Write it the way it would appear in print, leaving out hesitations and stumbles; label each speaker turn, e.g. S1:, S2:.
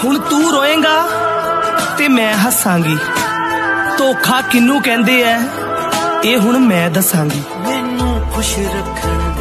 S1: हुण तू रोएगा ते मैं हसांगी। धोखा किनू कहंदे ऐ ए हुण मैं दसांगी।
S2: मैनू खुश रखण